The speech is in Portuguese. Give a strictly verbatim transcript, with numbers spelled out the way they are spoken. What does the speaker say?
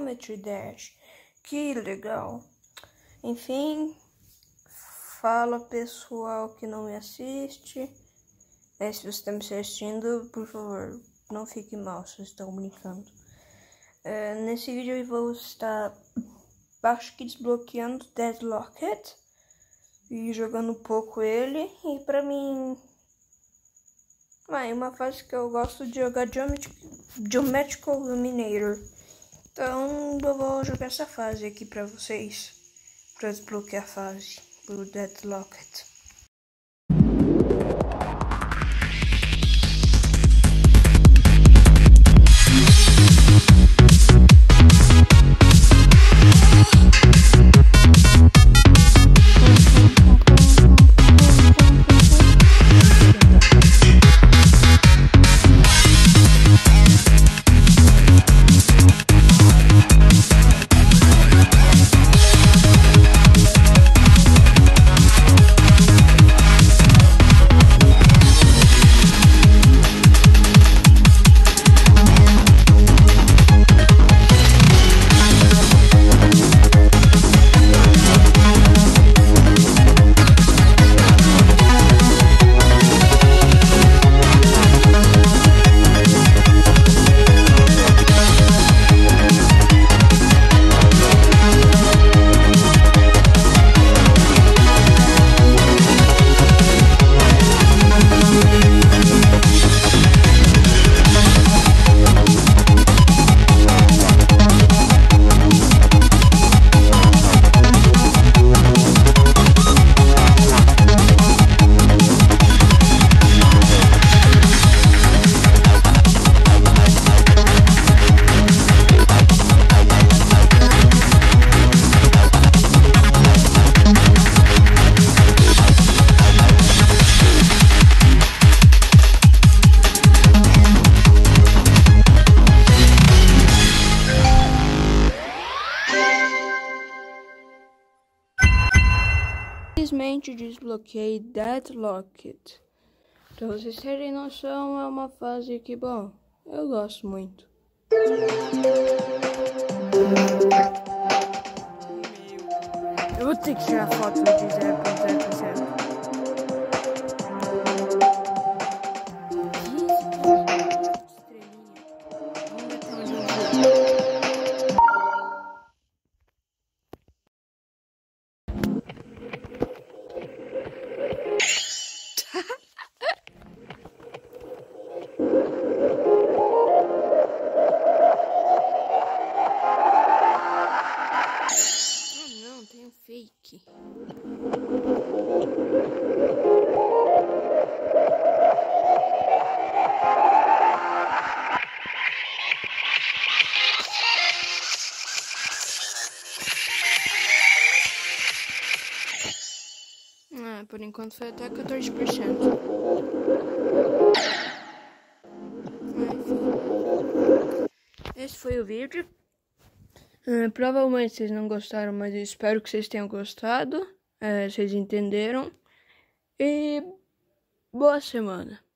Geometry Dash. Que legal. Enfim, fala pessoal que não me assiste. É, se você está me assistindo, por favor, não fique mal se vocês estão brincando. É, nesse vídeo eu vou estar, acho que desbloqueando Deadlocked e jogando um pouco ele. E pra mim, é uma fase que eu gosto de jogar Geomet Geometrical Illuminator. Então eu vou jogar essa fase aqui pra vocês, pra desbloquear a fase do Deadlocked. Simplesmente desbloqueei Deadlocked. Pra vocês terem noção, é uma fase que, bom, eu gosto muito. Eu vou ter que tirar foto de zero ponto zero por cento. Fake. Ah, por enquanto foi até quatorze por cento. Enfim. Esse foi o vídeo. Uh, provavelmente vocês não gostaram, mas eu espero que vocês tenham gostado. Uh, vocês entenderam. E boa semana.